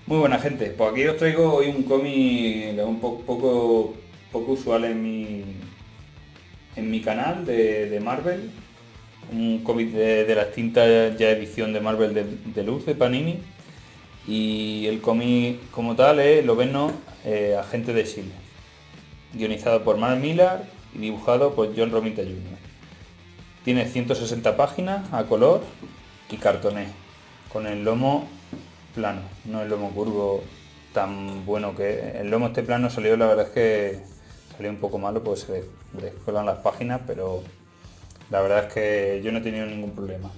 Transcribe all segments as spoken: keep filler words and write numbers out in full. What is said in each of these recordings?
Muy buena gente, pues aquí os traigo hoy un cómic un po- poco, poco usual en mi, en mi canal de, de Marvel, un cómic de, de la extinta ya edición de Marvel de, de Luz de Panini, y el cómic como tal es Lo Venom, eh, Agente de S.H.I.E.L.D., guionizado por Mark Millar y dibujado por John Romita junior Tiene ciento sesenta páginas a color y cartoné, con el lomo plano, no el lomo curvo tan bueno que el lomo este plano salió, la verdad es que salió un poco malo porque se descolan las páginas, pero la verdad es que yo no he tenido ningún problema.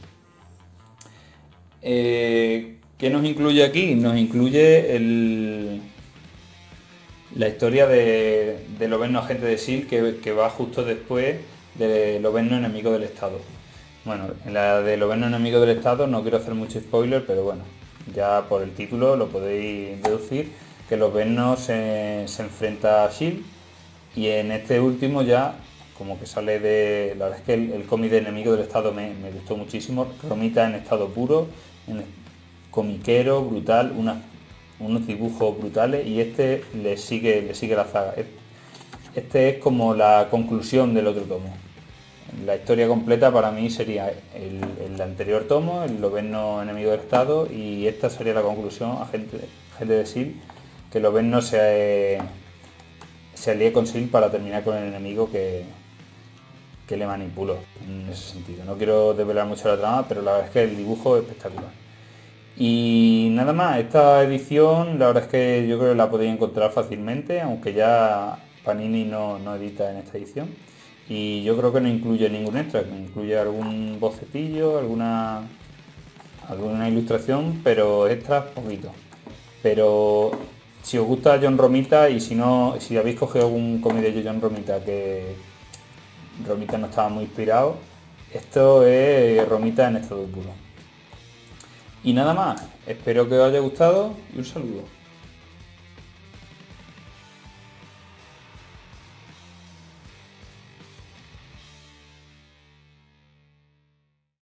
Eh, ¿Qué nos incluye aquí? Nos incluye el, la historia de, de Lobezno, agente de S.H.I.E.L.D., que, que va justo después de Lobezno, enemigo del Estado. Bueno, en la de Lobezno, enemigo del Estado, no quiero hacer mucho spoiler, pero bueno, ya por el título lo podéis deducir, que Lobezno se, se enfrenta a S H I E L D, y en este último ya como que sale de... La verdad es que el, el cómic de Enemigo del Estado me, me gustó muchísimo. Romita en estado puro, en comiquero, brutal, una, unos dibujos brutales, y este le sigue, le sigue la saga. Este es como la conclusión del otro tomo. La historia completa para mí sería el, el anterior tomo, el Lobezno, enemigo del Estado, y esta sería la conclusión, agente, agente de S H I E L D, que Lobezno se, se alíe con S H I E L D para terminar con el enemigo que, que le manipuló en ese sentido. No quiero desvelar mucho la trama, pero la verdad es que el dibujo es espectacular. Y nada más, esta edición la verdad es que yo creo que la podéis encontrar fácilmente, aunque ya Panini no, no edita en esta edición. Y yo creo que no incluye ningún extra, que incluye algún bocetillo, alguna alguna ilustración, pero extras poquito. Pero si os gusta John Romita, y si no, si habéis cogido algún cómic de John Romita que Romita no estaba muy inspirado, esto es Romita en estado puro. Y nada más, espero que os haya gustado y un saludo.